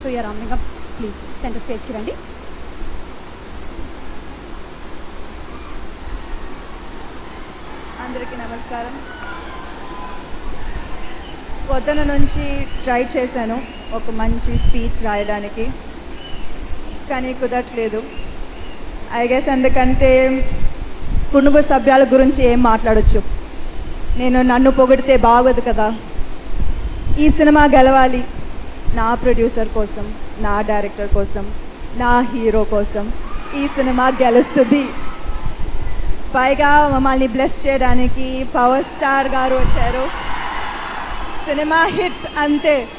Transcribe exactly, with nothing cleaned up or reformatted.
Surya Ramalingam please centre స్టేజ్కి రండి. అందరికీ నమస్కారం. పొద్దున నుంచి ట్రై చేశాను ఒక మంచి స్పీచ్ రాయడానికి, కానీ కుదరట్లేదు. ఐ గెస్ ఎందుకంటే కుటుంబ సభ్యుల గురించి ఏం మాట్లాడచ్చు, నేను నన్ను పొగిడితే బాగోదు కదా. ఈ సినిమా గెలవాలి నా ప్రొడ్యూసర్ కోసం, నా డైరెక్టర్ కోసం, నా హీరో కోసం. ఈ సినిమా గెలుస్తుంది. పైగా మమ్మల్ని బ్లెస్ చేయడానికి పవర్ స్టార్ గారు వచ్చారు. సినిమా హిట్ అంతే.